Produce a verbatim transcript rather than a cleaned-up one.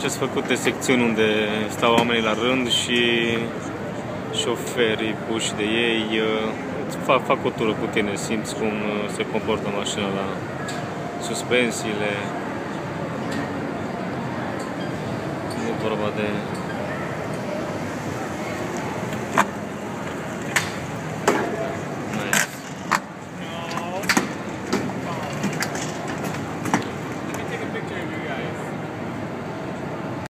ce-s făcute secțiuni unde stau oamenii la rând și șoferii puși de ei fac, fac o tură cu tine, simți cum se comportă mașina la suspensiile. Nu e vorba de